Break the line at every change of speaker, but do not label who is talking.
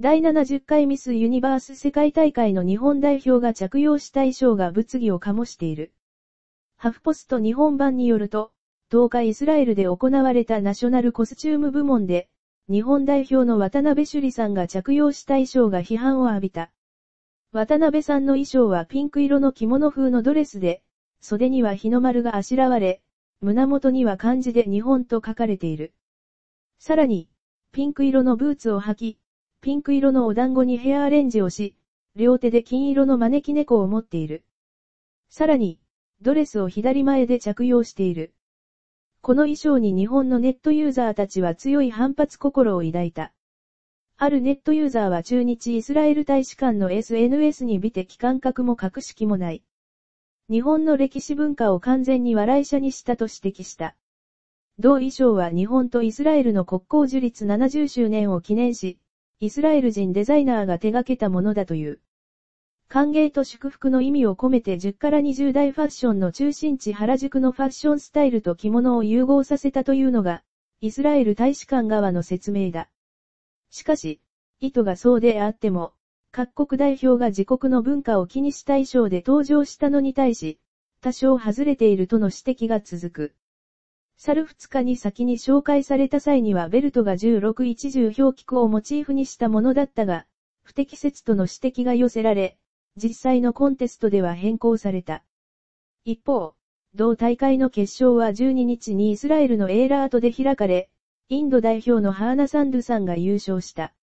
第70回ミスユニバース世界大会の日本代表が着用した衣装が物議を醸している。ハフポスト日本版によると、10日イスラエルで行われたナショナルコスチューム部門で、日本代表の渡辺朱里さんが着用した衣装が批判を浴びた。渡辺さんの衣装はピンク色の着物風のドレスで、袖には日の丸があしらわれ、胸元には漢字で日本と書かれている。さらに、ピンク色のブーツを履き、ピンク色のお団子にヘアアレンジをし、両手で金色の招き猫を持っている。さらに、ドレスを左前で着用している。この衣装に日本のネットユーザーたちは強い反発心を抱いた。あるネットユーザーは駐日イスラエル大使館の SNS に美的感覚も格式もない。日本の歴史文化を完全に笑い者にしたと指摘した。同衣装は日本とイスラエルの国交樹立70周年を記念し、イスラエル人デザイナーが手掛けたものだという。歓迎と祝福の意味を込めて10から20代ファッションの中心地原宿のファッションスタイルと着物を融合させたというのが、イスラエル大使館側の説明だ。しかし、意図がそうであっても、各国代表が自国の文化を気にした衣装で登場したのに対し、多少外れているとの指摘が続く。去る2日に先に紹介された際にはベルトが16一重表記句をモチーフにしたものだったが、不適切との指摘が寄せられ、実際のコンテストでは変更された。一方、同大会の決勝は12日にイスラエルのエーラートで開かれ、インド代表のハーナ・サンドゥさんが優勝した。